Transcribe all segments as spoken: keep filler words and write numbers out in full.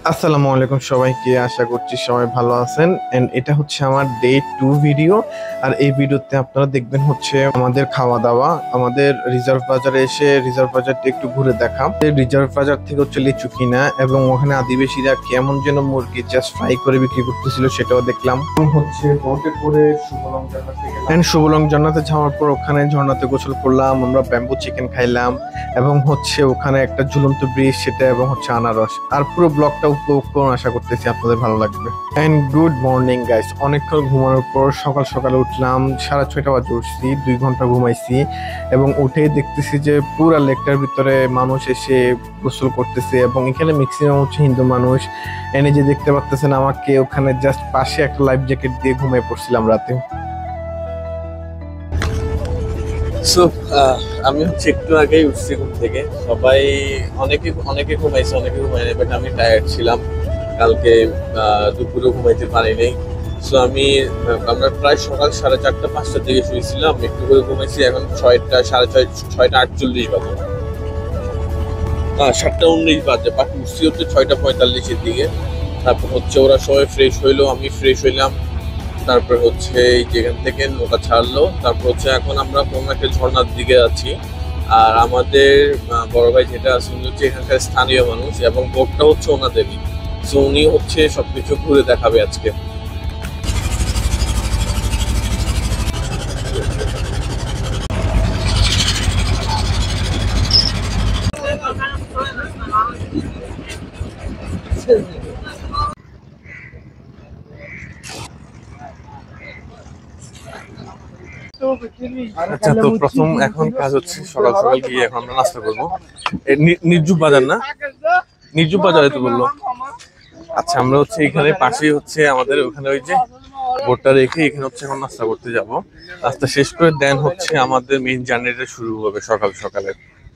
আসসালামু আলাইকুম সবাইকে, আশা করছি সবাই ভালো আছেন। এন্ড এটা হচ্ছে আমার ডে টু ভিডিও। আর এই ভিডিওতে আপনারা দেখবেন হচ্ছে আমাদের খাওয়া দাওয়া। আমাদের রিজার্ভ বাজারে এসে রিজার্ভ বাজারটা একটু ঘুরে দেখা, রিজার্ভ বাজার থেকে হচ্ছে লিচু কিনা এবং ওখানে আদিবাসীরা কেমন যেন মুরগি জাস্ট ফ্রাই করে বিক্রি করতেছিল সেটাও দেখলাম। হচ্ছে বোটে করে শুভলং জান্নাতে গেলাম। এন্ড শুভলং জান্নাতে যাওয়ার পর ওখানে ঝর্ণাতে গোসল করলাম, আমরা ব্যাম্বু চিকেন খাইলাম এবং হচ্ছে ওখানে একটা ঝুলন্ত ব্রিজ সেটা এবং হচ্ছে আনারস। আর পুরো ব্লগটা উপভোগ করুন, আশা করতেছি আপনাদের ভালো লাগবে। এন্ড গুড মর্নিং গাইস, অনেকক্ষণ ঘুমানোর পর সকাল সকালে উঠলাম, সাড়ে ছয়টা বাজে উঠছি, দুই ঘন্টা ঘুমাইছি এবং উঠেই দেখতেছি যে পুরা লেকটার ভিতরে মানুষ এসে গোসল করতেছে এবং এখানে ম্যাক্সিমাম হচ্ছে হিন্দু মানুষ। এনে যে দেখতে পাচ্ছেন আমাকে, ওখানে জাস্ট পাশে একটা লাইফ জ্যাকেট দিয়ে ঘুমিয়ে পড়ছিলাম রাতে। সো আমি হচ্ছে একটু আগেই উঠছি ঘুম থেকে। সবাই অনেকে অনেকে ঘুমাইছে, অনেকে ঘুমায়নি, বাট আমি টায়ার্ড ছিলাম, কালকে দুপুরে ঘুমাইতে পারিনি। সো আমি আমরা প্রায় সকাল সাড়ে চারটা পাঁচটার দিকে শুয়েছিলাম, একটু করে ঘুমাইছি। এখন ছয়টা সাড়ে ছয় ছয়টা আটচল্লিশ বাজে, হ্যাঁ সাতটা উনিশ বাজে, বাট উঠছি হচ্ছে ছয়টা পঁয়তাল্লিশের দিকে। তারপর হচ্ছে ওরা সবাই ফ্রেশ হইলো, আমি ফ্রেশ হইলাম, তারপর হচ্ছে যেখান থেকে নৌকা ছাড়লো। তারপর হচ্ছে এখন আমরা কোনো একটা ঝর্ণার দিকে আছি। আর আমাদের বড় ভাই যেটা আছে উনি হচ্ছে এখানকার স্থানীয় মানুষ এবং বোটটা হচ্ছে ওনাদেরই। সো উনি হচ্ছে সবকিছু ঘুরে দেখাবে আজকে। আচ্ছা, তো প্রথম এখন কাজ হচ্ছে সকাল সকাল গিয়ে এখন আমরা নাস্তা করবো। নির্জুব বাজার না, নির্জুব বাজারে তো বললো। আচ্ছা, আমরা হচ্ছে এখানে পাশেই হচ্ছে আমাদের ওখানে ওই যে বোটটা রেখে এখানে হচ্ছে এখন নাস্তা করতে যাব। নাস্তা শেষ করে দেন হচ্ছে আমাদের মেইন জার্নিটা শুরু হবে সকাল সকালে।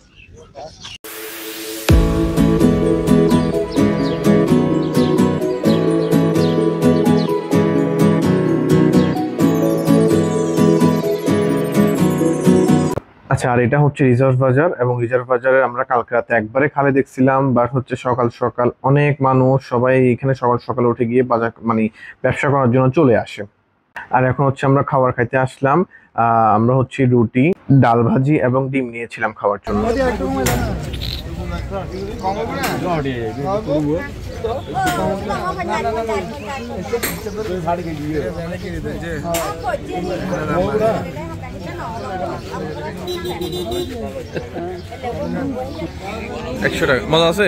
আচ্ছা, আর এটা হচ্ছে রিজার্ভ বাজার এবং রিজার্ভ বাজারে আমরা কালকে রাতে একবারে খালে দেখছিলাম, বাট হচ্ছে সকাল সকাল অনেক মানুষ সবাই এখানে সকাল সকাল উঠে গিয়ে বাজার মানে ব্যবসা করার জন্য চলে আসে। আর এখন হচ্ছে আমরা খাবার খাইতে আসলাম। আহ আমরা হচ্ছে রুটি, ডাল ভাজি এবং ডিম নিয়েছিলাম খাওয়ার জন্য। একশো টাকা মজা আছে।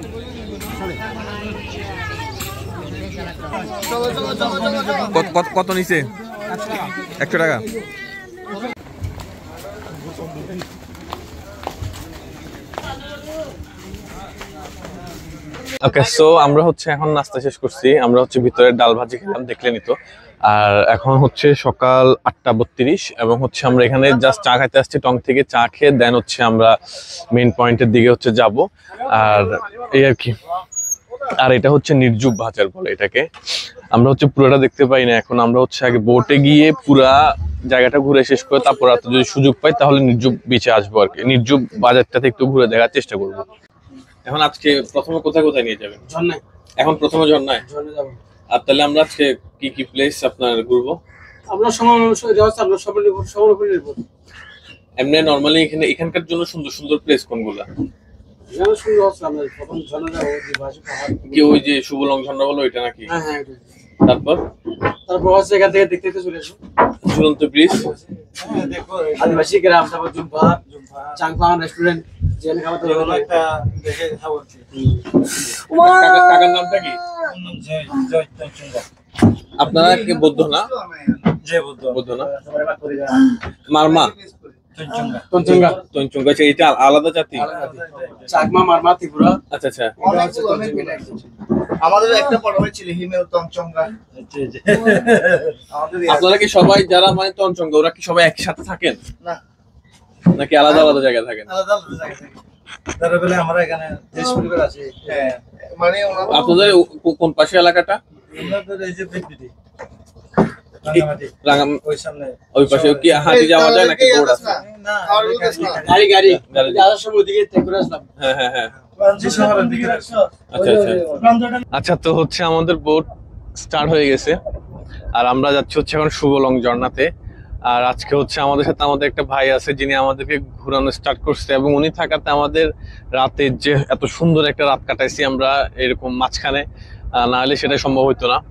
কত নিচে? একশো টাকা। ওকে, সো আমরা হচ্ছে এখন নাস্তা শেষ করছি। আমরা হচ্ছে ভিতরে ডাল ভাজি খেলাম, দেখলেনি তো। আর এখন হচ্ছে সকাল আটটা বত্রিশ এবং হচ্ছে আমরা এখানে জাস্ট চা খাইতে আসছি। টং থেকে চা খেয়ে দেন হচ্ছে আমরা মেইন পয়েন্টের দিকে হচ্ছে যাব। আর এই আর কি। আর এটা হচ্ছে নির্জুব বাজার বলে এটাকে। আমরা হচ্ছে পুরোটা দেখতে পাই না এখন। আমরা হচ্ছে আগে বোটে গিয়ে পুরা জায়গাটা ঘুরে শেষ করে তারপর যদি সুযোগ পাই তাহলে নির্জুব বিচে আসবো আর কি। নির্জুব বাজারটাতে একটু ঘুরে দেখার চেষ্টা করবো। এখন আজকে প্রথমে কোথায় কোথায় নিয়ে যাবেন? ঝর্ণায়। এখন প্রথমে ঝর্ণায় ঝর্ণায় যাবো। আর তাহলে আমরা আজকে কি কি প্লেস আপনার ঘুরবো? আমরা সময় অনুসারে যাচ্ছি, আমরা সবাই সময় করে নেব। এমনি নরমালি এখানে এখানকার জন্য সুন্দর সুন্দর প্লেস কোনগুলা? এখানে সুন্দর আছে, আমরা প্রথম ঝর্ণা যাবো যে বাসে পাহাড় কি ওই যে শুভলং ঝর্ণা বলো ওইটা নাকি? হ্যাঁ হ্যাঁ ওইটা। তারপর তারপর হচ্ছে এখান থেকে দেখতে দেখতে চলে আসো ঝুলন্ত ব্রিজ। হ্যাঁ দেখো আদিবাসী গ্রাম, তারপর জুম্পা চাংপাং রেস্টুরেন্ট যেখানে খাবার দাবার একটা দেখে খাবো। কাকার নামটা কি? জয় জয় তঞ্চঙ্গা। আপনারা কি বৌদ্ধ না? যে বৌদ্ধ বৌদ্ধ না। মারমা তঞ্চঙ্গা তঞ্চঙ্গা তঞ্চঙ্গা আছে, এটা আলাদা জাতি। চাকমা মারমা ত্রিপুরা। আচ্ছা আচ্ছা, আমাদের একটা পরিবার ছিল হিমেল তঞ্চঙ্গা। আপনারা কি সবাই যারা মানে তঞ্চঙ্গা ওরা কি সবাই একসাথে থাকেন না নাকি আলাদা আলাদা জায়গায় থাকেন? আলাদা আলাদা জায়গায় থাকেন। তার বলে আমরা এখানে দেশ পরিবার আছে। হ্যাঁ, মানে আপনাদের কোন পাশে এলাকাটা? আমাদের এই যে বেদবিটি ওই সামনে ওই পাশে কি হাঁটি যাওয়া যায় নাকি বোর্ড আছে? না, গাড়ি গাড়ি যাওয়ার সময় ওদিকে থেকে আসলাম। হ্যাঁ হ্যাঁ হ্যাঁ, আচ্ছা আচ্ছা আচ্ছা তো হচ্ছে আমাদের বোট স্টার্ট হয়ে গেছে আর আমরা যাচ্ছি হচ্ছে এখন শুভলং ঝর্ণাতে। আর আজকে হচ্ছে আমাদের সাথে আমাদের একটা ভাই আছে যিনি আমাদেরকে ঘোরানো স্টার্ট করছে এবং উনি থাকাতে আমাদের রাতে যে এত সুন্দর একটা রাত কাটাইছি আমরা এরকম মাঝখানে, না হলে সেটা সম্ভব হইতো না।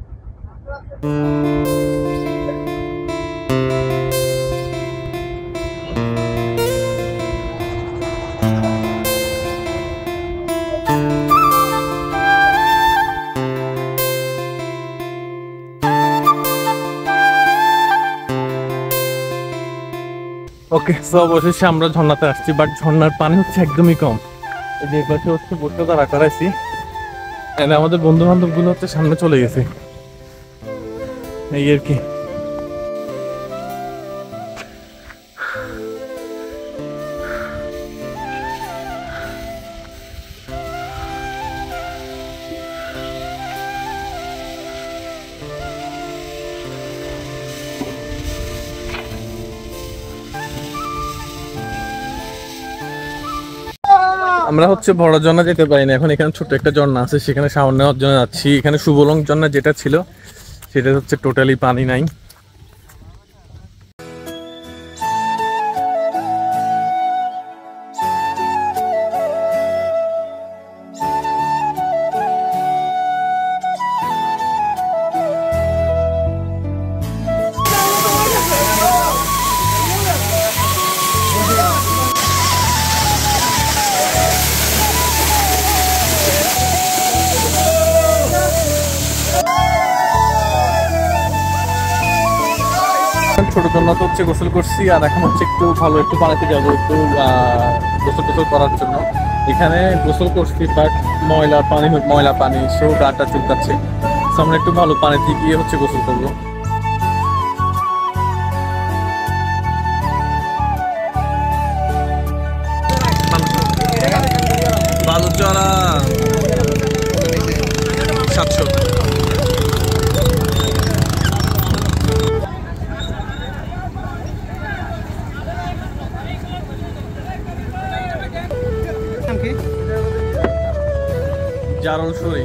ওকে, সো অবশেষে আমরা ঝর্ণাতে আসছি, বাট ঝর্ণার পানি হচ্ছে একদমই কম। এই যে পাশে হচ্ছে বোটটা দাঁড়া করাইছি, আমাদের বন্ধু বান্ধব গুলো হচ্ছে সামনে চলে গেছে, এই আর কি। আমরা হচ্ছে বড় ঝর্ণা যেতে পারি না এখন, এখানে ছোট একটা ঝর্ণা আছে সেখানে শাওয়ার নেওয়ার জন্য যাচ্ছি। এখানে শুভলং ঝর্ণা যেটা ছিল সেটা হচ্ছে টোটালি পানি নাই। ছোট ঝর্ণা তো হচ্ছে গোসল করছি আর এখন হচ্ছে একটু ভালো একটু পানিতে যাবো একটু গোসল টোসল করার জন্য। এখানে গোসল করছি বাট ময়লা পানি, ময়লা পানি সেও গাটা চুলকাচ্ছে, আমরা একটু ভালো পানিতে গিয়ে হচ্ছে গোসল করবো। বালুচরা সাতশো। জারলসরি,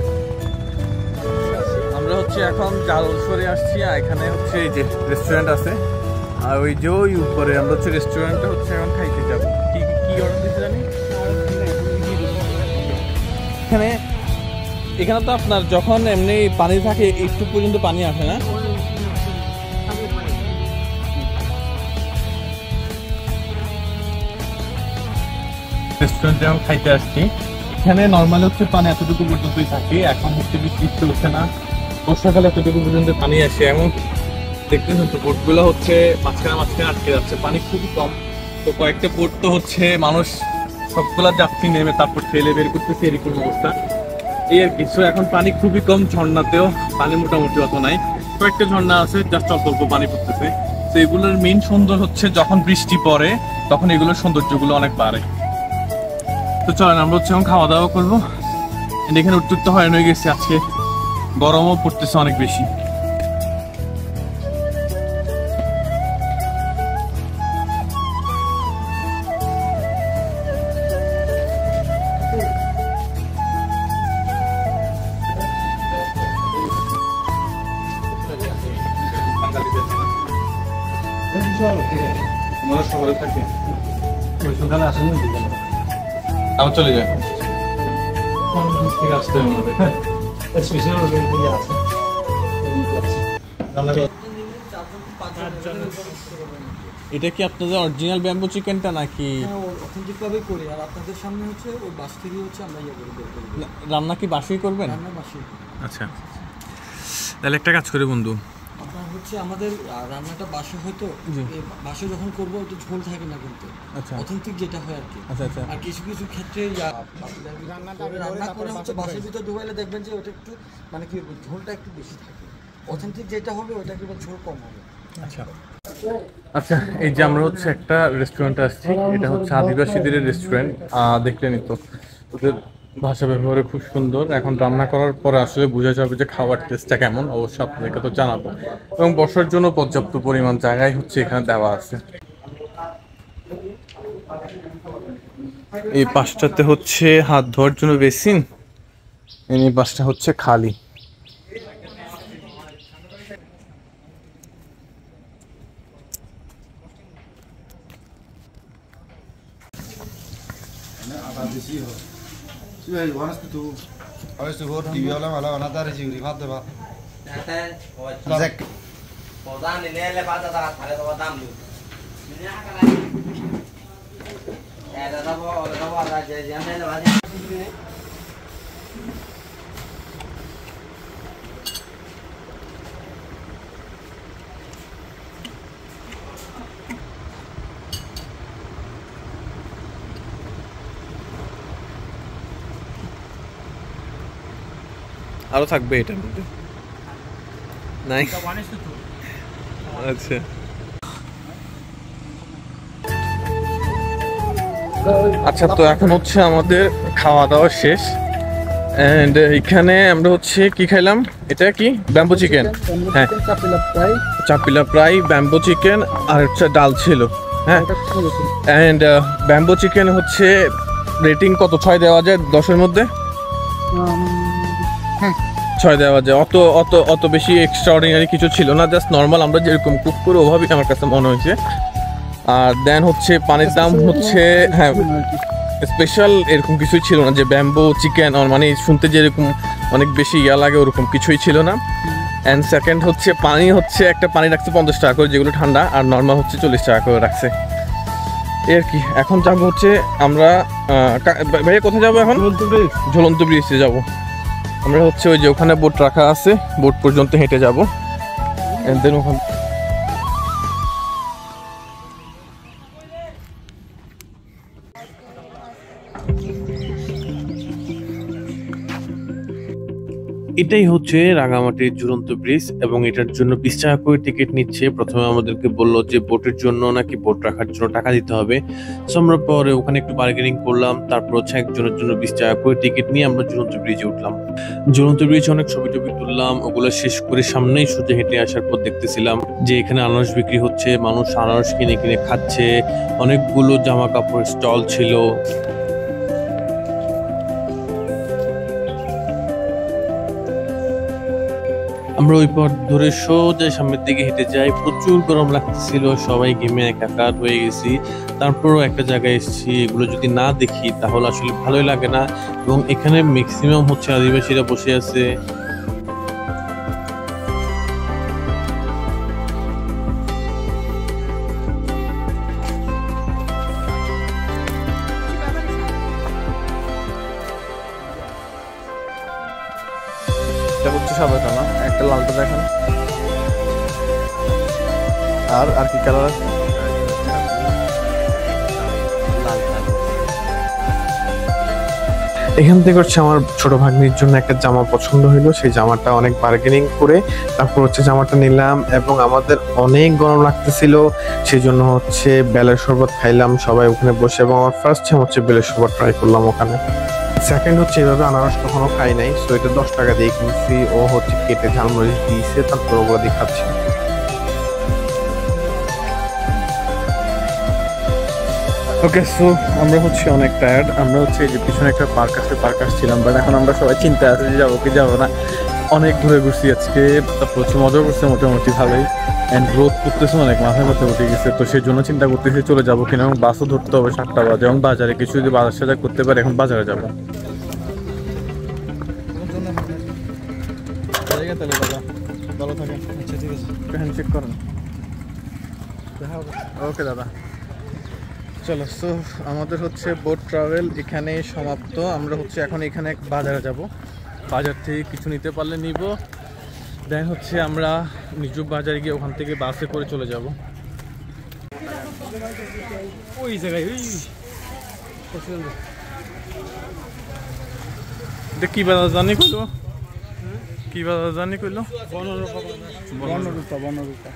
আমরা হচ্ছে এখন জারলসরি আসছি আর এখানে হচ্ছে এই যে রেস্টুরেন্ট আছে আর ওই যে ওই উপরে আমরা হচ্ছে রেস্টুরেন্টে হচ্ছে এখন খাইতে যাবো। কি কি অর্ডার দিতে জানি এখানে, এখানে তো আপনার যখন এমনি পানি থাকে একটু পর্যন্ত পানি আসে না। রেস্টুরেন্টে এখন খাইতে আসছি, এখানে নর্মাল হচ্ছে পানি এতটুকু পর্যন্তই থাকে, এখন হচ্ছে বৃষ্টি হচ্ছে না, বর্ষাকালে এতটুকু পর্যন্ত পানি আসে। এবং দেখতে হচ্ছে বোটগুলো হচ্ছে মাঝখানে মাঝখানে আটকে যাচ্ছে, পানি খুবই কম। তো কয়েকটা বোট তো হচ্ছে মানুষ সবগুলা যাত্রী নেমে তারপর ঠেলে বের করতেছে এরকম অবস্থা, এই আর কিছু। এখন পানি খুবই কম, ঝর্ণাতেও পানি মোটামুটি অত নাই, কয়েকটা ঝর্ণা আছে জাস্ট অল্প অল্প পানি পড়তেছে। তো এগুলোর মেইন সুন্দর হচ্ছে যখন বৃষ্টি পড়ে তখন এগুলোর সৌন্দর্যগুলো অনেক বাড়ে। তো চলেন আমরা হচ্ছে এখন খাওয়া দাওয়া করবো। এখানে উত্তপ্ত হয়রান হয়ে গেছে, আজকে গরমও পড়তেছে অনেক বেশি। শহরে থাকে সকালে আসেন আমার চলে যায় আসতে এটা কি আপনাদের অরিজিনাল ব্যাম্বু চিকেনটা নাকি অথেন্টিক ভাবে করি আর আপনাদের সামনে হচ্ছে ওই বাস থেকে হচ্ছে আমরা ইয়ে করে বের করি। রান্না কি বাসাই করবেন? রান্না বাসাই। আচ্ছা তাহলে একটা কাজ করে বন্ধু, আপনার হচ্ছে আমাদের রান্নাটা বাসা হয়তো বাসা যখন করবো ওটা ঝোল থাকে না কিন্তু অথেন্টিক যেটা হয় আর কি। আচ্ছা আচ্ছা। আর কিছু কিছু ক্ষেত্রে রান্না করে হচ্ছে বাসার ভিতরে ডুবাইলে দেখবেন যে ওটা একটু মানে কি ঝোলটা একটু বেশি থাকে, অথেন্টিক যেটা হবে ওটা কিন্তু ঝোল কম হবে। আচ্ছা আচ্ছা, এই যে আমরা হচ্ছে একটা রেস্টুরেন্টে আসছি, এটা হচ্ছে আদিবাসীদের রেস্টুরেন্ট, দেখলেনই তো ওদের ভাষা ব্যবহারে খুব সুন্দর। এখন রান্না করার পরে আসলে বোঝা যাবে যে খাওয়ার টেস্টটা কেমন, অবশ্যই আপনাদেরকে তো জানাবো। এবং বসার জন্য পর্যাপ্ত পরিমাণ জায়গায় হচ্ছে এখানে দেওয়া আছে। এই পাশটাতে হচ্ছে হাত ধোয়ার জন্য বেসিন, এই পাশটা হচ্ছে খালি। আরো থাকবে এটার মধ্যে নাই? আচ্ছা আচ্ছা, তো এখন হচ্ছে আমাদের খাওয়া দাওয়া শেষ। এন্ড এখানে আমরা হচ্ছে কি খাইলাম, এটা কি ব্যাম্বো চিকেন? হ্যাঁ, চাপিলা ফ্রাই, ব্যাম্বো চিকেন আর হচ্ছে ডাল ছিল। হ্যাঁ, এন্ড ব্যাম্বো চিকেন হচ্ছে রেটিং কত, ছয় দেওয়া যায় দশের মধ্যে? ছয় দেওয়া যায়। অত অত অত বেশি এক্সট্রাঅর্ডিনারি কিছু ছিল না, জাস্ট নর্মাল আমরা যেরকম কুক করে ওভাবেই আমার কাছে মনে হয়েছে। আর দেন হচ্ছে পানির দাম হচ্ছে, হ্যাঁ স্পেশাল এরকম কিছুই ছিল না যে ব্যাম্বো চিকেন মানে শুনতে যেরকম অনেক বেশি ইয়া লাগে ওরকম কিছুই ছিল না। অ্যান্ড সেকেন্ড হচ্ছে পানি হচ্ছে একটা পানি রাখছে পঞ্চাশ টাকা করে, যেগুলো ঠান্ডা, আর নর্মাল হচ্ছে চল্লিশ টাকা করে রাখছে এর কি। এখন যাবো হচ্ছে আমরা, ভাইয়া কোথায় যাবো এখন? ঝুলন্ত ব্রিজে যাবো আমরা। হচ্ছে ওই যে ওখানে বোট রাখা আছে, বোট পর্যন্ত হেঁটে যাবো। অ্যান্ড দেন ওখানে এটাই হচ্ছে রাঙামাটির ঝুলন্ত ব্রিজ, এবং এটার জন্য বিশ টাকা করে টিকিট নিচ্ছে। প্রথমে আমাদেরকে বললো যে বোটের জন্য নাকি বোট রাখার জন্য টাকা দিতে হবে। সো আমরা পরে ওখানে একটু বার্গেনিং করলাম, তারপর হচ্ছে একজনের জন্য বিশ টাকা করে টিকিট নিয়ে আমরা ঝুলন্ত ব্রিজে উঠলাম। ঝুলন্ত ব্রিজে অনেক ছবি টবি তুললাম, ওগুলো শেষ করে সামনেই সোজা হেঁটে আসার পর দেখতেছিলাম যে এখানে আনারস বিক্রি হচ্ছে, মানুষ আনারস কিনে কিনে খাচ্ছে, অনেকগুলো জামা কাপড় স্টল ছিল। আমরা ওই পথ ধরে সোজা সামনের দিকে হেঁটে যাই। প্রচুর গরম লাগতেছিল, সবাই ঘেমে একাকার হয়ে গেছি। তারপরও একটা জায়গায় এসেছি, এগুলো যদি না দেখি তাহলে আসলে ভালোই লাগে না। এবং এখানে ম্যাক্সিমাম হচ্ছে আদিবাসীরা বসে আছে। এটা হচ্ছে সাদাটা না, একটা লালটা দেখেন। আর আর কি কালার আছে? এখান থেকে হচ্ছে আমার ছোট ভাগ্নির জন্য একটা জামা পছন্দ হইলো, সেই জামাটা অনেক বার্গেনিং করে তারপর হচ্ছে জামাটা নিলাম। এবং আমাদের অনেক গরম লাগতেছিল, সেই জন্য হচ্ছে বেলের শরবত খাইলাম সবাই ওখানে বসে। এবং আমার ফার্স্ট টাইম হচ্ছে বেলের শরবত ট্রাই করলাম ওখানে। সেকেন্ড হচ্ছে এভাবে আনারস কখনো খাই নাই, সো এটা দশ টাকা দিয়ে কিনছি। ও হচ্ছে কেটে ঝালমরিচ দিয়েছে, তারপর ওগুলো দিয়ে খাচ্ছি। ওকে, সো আমরা হচ্ছে অনেক টায়ার্ড। আমরা হচ্ছে এই যে পিছনে একটা পার্ক আছে, পার্ক আসছিলাম, বাট এখন আমরা সবাই চিন্তা আছে যে যাবো কি যাবো না। অনেক ঘুরে ঘুরছি আজকে, তারপর হচ্ছে মজা করছে মোটামুটি ভালোই। অ্যান্ড রোদ করতেছে অনেক, মাথায় মধ্যে উঠে গেছে, তো সেই জন্য চিন্তা করতেছি চলে যাবো কিনা। এবং বাসও ধরতে হবে সাতটা বাজে, এবং বাজারে কিছু যদি বাজার সাজার করতে পারে এখন বাজারে যাবো। তাহলে দাদা ভালো থাকেন। আচ্ছা ঠিক আছে, হ্যান্ড চেক করেন। ওকে দাদা, চলো। সো আমাদের হচ্ছে বোট ট্রাভেল এখানে সমাপ্ত। আমরা হচ্ছে এখন এখানে বাজারে যাব, বাজার থেকে কিছু নিতে পারলে নিব, দেন হচ্ছে আমরা নিজু বাজারে গিয়ে ওখান থেকে বাসে করে চলে যাব ওই জায়গায়। ওই কি বাজার জানি কইলো, কি বাজার জানি কইলো, বনরূপা বনরূপা বনরূপা।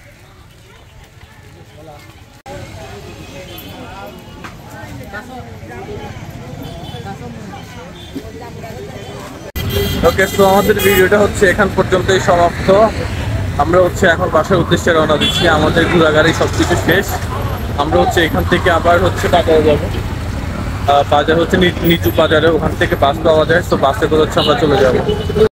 ওকে, সো আমাদের ভিডিওটা হচ্ছে এখান পর্যন্তই সমাপ্ত। আমরা হচ্ছে এখন বাসার উদ্দেশ্যে রওনা দিচ্ছি, আমাদের ঘোরাঘুরি সবকিছু শেষ। আমরা হচ্ছে এখান থেকে আবার হচ্ছে বাজারে যাব। বাজার হচ্ছে নি- নিচু বাজারে, ওখান থেকে বাস পাওয়া যায়, তো বাসে করে হচ্ছে আমরা চলে যাবো।